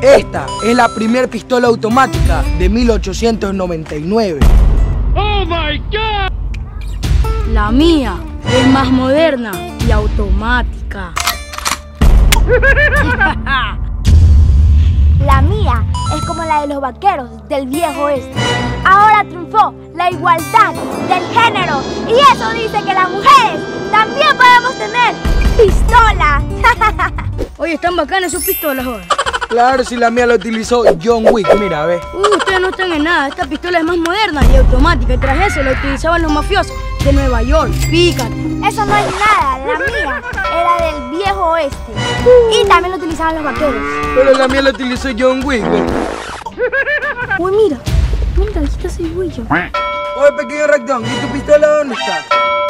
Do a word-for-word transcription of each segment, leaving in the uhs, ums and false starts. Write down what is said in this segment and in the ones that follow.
Esta es la primera pistola automática de mil ochocientos noventa y nueve. ¡Oh, my God! La mía es más moderna y automática. La mía es como la de los vaqueros del viejo oeste. Ahora triunfó la igualdad del género y eso dice que las mujeres también podemos tener pistola. Oye, están bacanas sus pistolas ahora. Claro, si la mía la utilizó John Wick, mira, ve. Uh, ustedes no están en nada. Esta pistola es más moderna y automática. Y tras eso la utilizaban los mafiosos de Nueva York. Fíjate. Eso no es nada, la mía era del viejo oeste. Y también lo utilizaban los vaqueros. Pero la mía la utilizó John Wick, ve. Uy, mira, mira, ahí está ese huello. Oye, pequeño Ractón, ¿y tu pistola dónde está?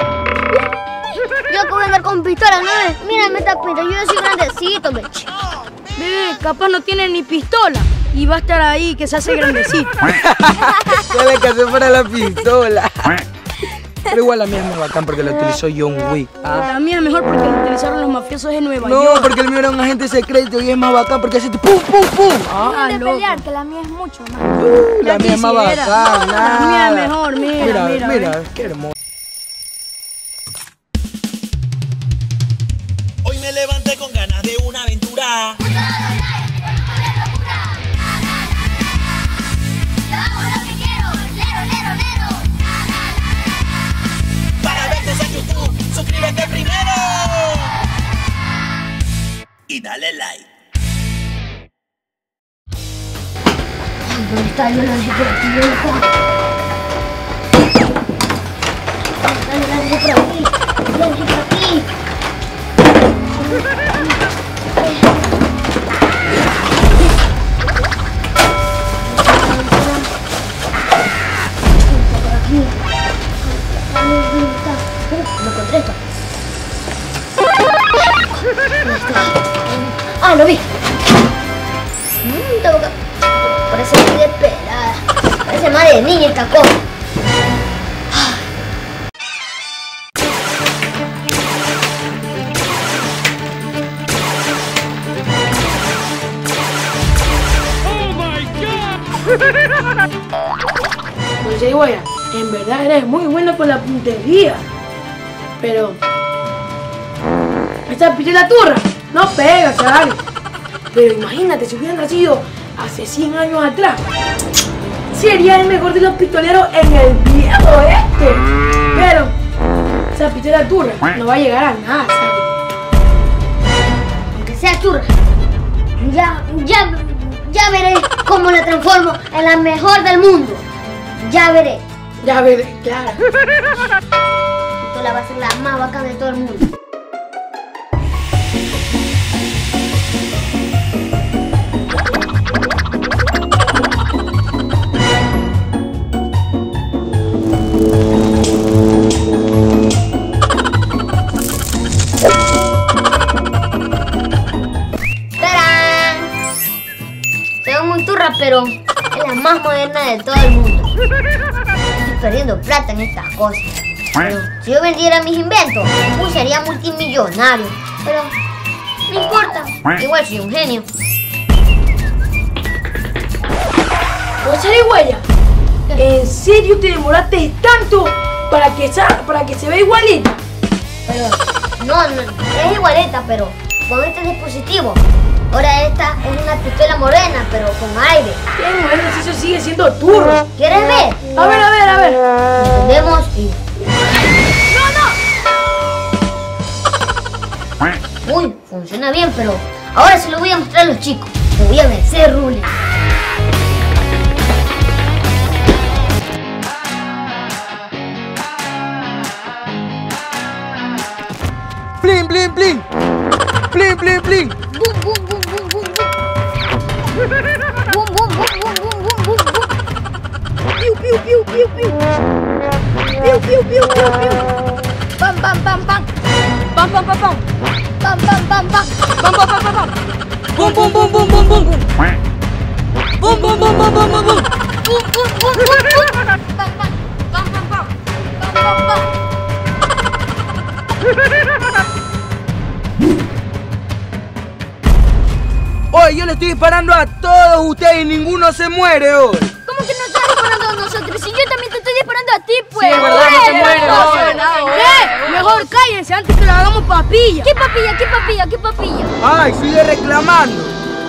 Yo acabo de andar con pistola, ¿no ves? Mírame esta pinta, yo soy grandecito, beche. Bebé, capaz no tiene ni pistola. Y va a estar ahí que se hace grandecito. Ya le casé para la pistola. Pero igual la mía es más bacán porque la utilizó John Wick. ¿Ah? La mía es mejor porque la utilizaron los mafiosos de Nueva No, York. porque el mío era un agente secreto y es más bacán porque hace pum, pum, pum. Ah, Dejen de loco. pelear, que la mía es mucho más. Uh, la Ya mía es más quisiera. bacán, La nada. mía es mejor, mira, Mira, mira, mira, ve. qué hermoso. Hoy me levanté con ganas de una aventura. Para vernos en YouTube, suscríbete primero. Y dale like. ¿Dónde está? Yo la dejé por aquí, yo la dejé. Yo la dejé por aquí, yo la dejé por aquí. Lo encontré esto. Ah, lo vi. Mmm, esta boca parece muy despelada. Parece madre de niña esta cosa. ¡Oh, my God! Pues sí, güey, en verdad eres muy bueno con la puntería. Pero esta pistola turra no pega, ¿sabes? Pero imagínate, si hubieran nacido hace cien años atrás, sería el mejor de los pistoleros en el viejo oeste. Pero esa pistola turra no va a llegar a nada, ¿sabes? Aunque sea turra, ya, ya, ya veré cómo la transformo en la mejor del mundo. Ya veré. Ya veré, claro. Esta va a ser la más bacana de todo el mundo. ¡Tarán! Se ve muy turra, pero es la más moderna de todo el mundo. Estoy perdiendo plata en estas cosas. Pero si yo vendiera mis inventos, uy, sería multimillonario. Pero no importa, igual soy un genio. Rosario Huella, ¿en serio te demoraste tanto para que, para que se vea igualita? Pero no, no, es igualita, pero con este dispositivo. Ahora esta es una pistola morena, pero con aire. Qué bueno, si eso sigue siendo turro. ¿Quieres ver? A ver, a ver, a ver. Encendemos y... Uy, funciona bien, pero ahora se lo voy a mostrar a los chicos. Te voy a vencer, Rule. ¡Plin, plin, plin! ¡Plin, plin, plin! Bum, bum, bum, bum, bum, bum. Bum, bum, bum, bum, bum, bum, bum, bum. Piu, piu, piu, piu, piu. Piu, piu, piu, piu, piu. Pam, pam, pam, pam. Pam, pam, pam, pam. Pam, pam, pam, pam. Pam, pam, pam, pam, pam. ¡Bum, bum, bum, bum, bum, bum! Bum, bum, bum, bum, bum, bum, bum. Bum, bum, bum, bum, bum. Pam, pam, pam, pam, pam. Pam, pam, pam. Oye, hoy yo le estoy disparando a todos ustedes y ninguno se muere hoy. ¿Cómo que no estás disparando a nosotros? Si yo también te estoy disparando a ti, pues. Sí, es verdad, no se muere, no. ¿Qué? Mejor cállense antes que le hagamos papilla. ¿Qué papilla? ¿Qué papilla? ¿Qué papilla? Ay, sigue reclamando.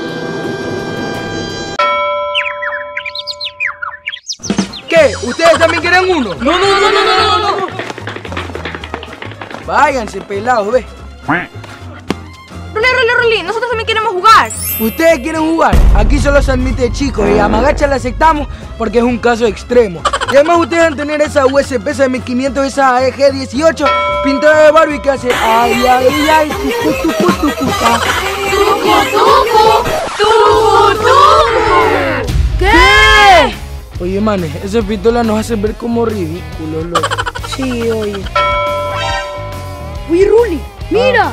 ¿Qué? ¿Ustedes también quieren uno? No, no, no, no, no, no, no. Váyanse, pelados, ve. Ruli, Ruli, Ruli, nosotros también queremos jugar. ¿Ustedes quieren jugar? Aquí solo se admite chicos y a Magacha la aceptamos porque es un caso extremo. Y además ustedes van a tener esa U S P esa mil quinientos, esa A E G dieciocho pintada de Barbie que hace ay, ay, ay, tucu, tucu, tucu, ta. ¡Tucu, tucu! ¡Tucu, tucu! ¿Qué? Oye, manes, esa pistola nos hace ver como ridículos, loco. Sí, oye. Uy, Ruli, mira.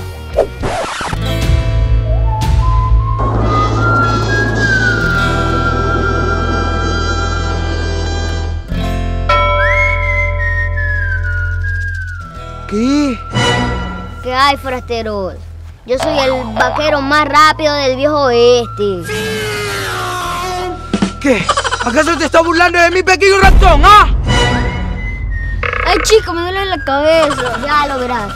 ¿Qué? ¿Qué hay, forasteros? Yo soy el vaquero más rápido del viejo oeste. ¿Qué? ¿Acaso te estás burlando de mi pequeño ratón, ah? Ay, chico, me duele la cabeza. Ya lo verás.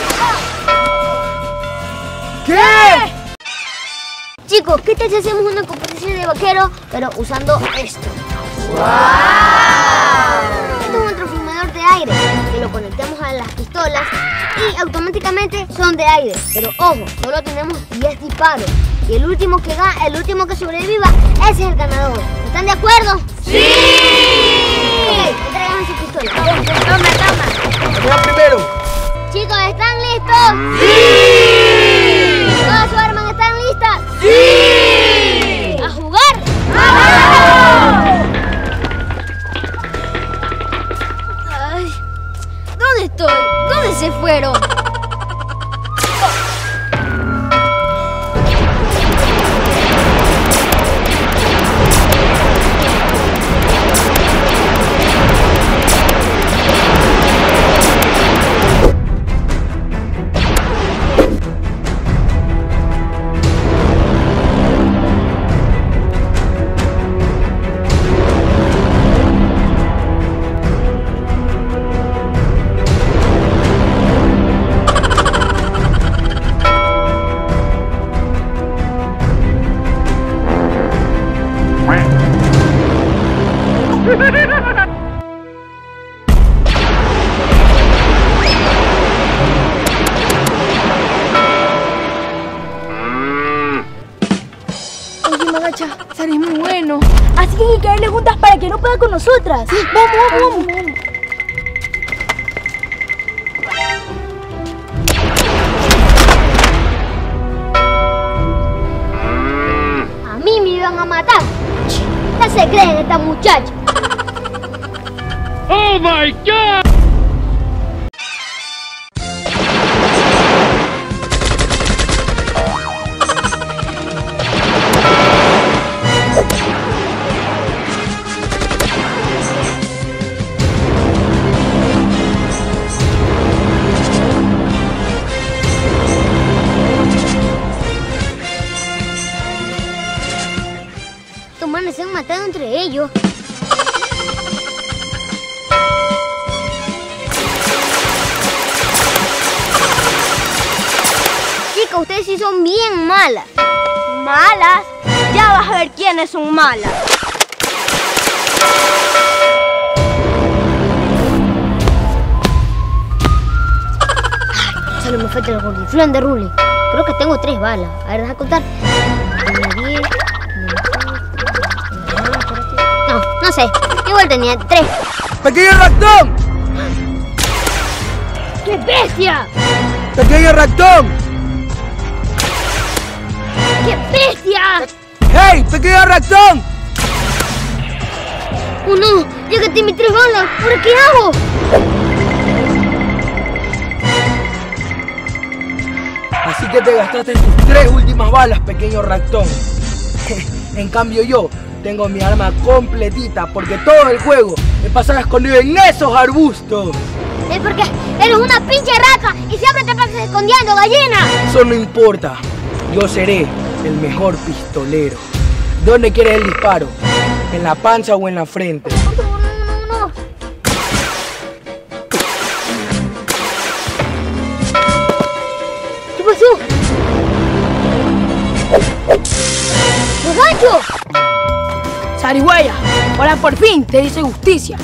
¿Qué? Chicos, ¿qué tal si hacemos una competencia de vaquero, pero usando esto? ¡Wow! Esto es un transformador de aire que lo conectamos a las pistolas y automáticamente son de aire. Pero ojo, solo tenemos diez disparos. Y el último que gana, el último que sobreviva, ese es el ganador. ¿Están de acuerdo? ¡Sí! Ok, traigan su pistola. Toma, toma. Toma primero. Chicos, ¿están listos? ¡Sí! ¿Todas sus armas están listas? ¡Sí! ¿A jugar? ¡Vamos! Ay, ¿dónde estoy? ¿Dónde se fueron? Oye, Magacha, Sari es muy bueno. Así que hay que caerle juntas para que no pueda con nosotras. Sí, vamos, vamos, vamos. A mí me iban a matar. ¿Qué se creen esta muchacha? Oh my God! Estos manes se han matado entre ellos. Chicos, ustedes sí son bien malas. ¿Malas? Ya vas a ver quiénes son malas. Solo me falta el gordiflón de Ruli. Creo que tengo tres balas. A ver, deja contar. Una, diez, no, no sé. Igual tenía tres. ¡Pequeño ratón! ¡Qué bestia! ¡Pequeño ratón! ¡Qué bestia! ¡Hey, pequeño ratón! ¡Oh no! ¡Ya gasté mis tres balas! ¿Ahora qué hago? Así que te gastaste tus tres últimas balas, pequeño ratón. En cambio yo tengo mi arma completita porque todo el juego me pasaba escondido en esos arbustos. Es porque eres una pinche rata y siempre te pasas escondiendo, gallina. Eso no importa. Yo seré el mejor pistolero. ¿Dónde quieres el disparo? ¿En la panza o en la frente? No, no, no, no. ¿Qué pasó? ¡Los ganchos! Zarigüeya, ahora por fin te hice justicia.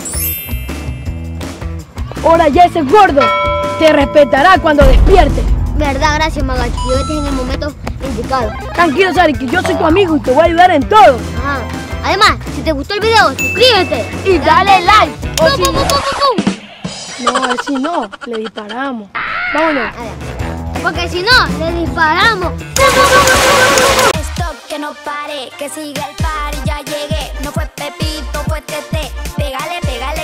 Ahora ya ese gordo te respetará cuando despierte. Verdad, gracias, Magacho. Llegaste en el momento indicado. Tranquilo, Sari, que yo soy tu amigo y te voy a ayudar en todo. Ajá. Además, si te gustó el video, suscríbete. Y dale like. O ¡Pum, si pum, no, pum, pum, pum! no, a ver si no, le disparamos. Vámonos. A ver. Porque si no, le disparamos. ¡Pum, pum, pum, pum, pum, pum! Stop, que no pare, que siga el par, ya llegué. No fue Pepito, fue Tete. Pégale, pégale.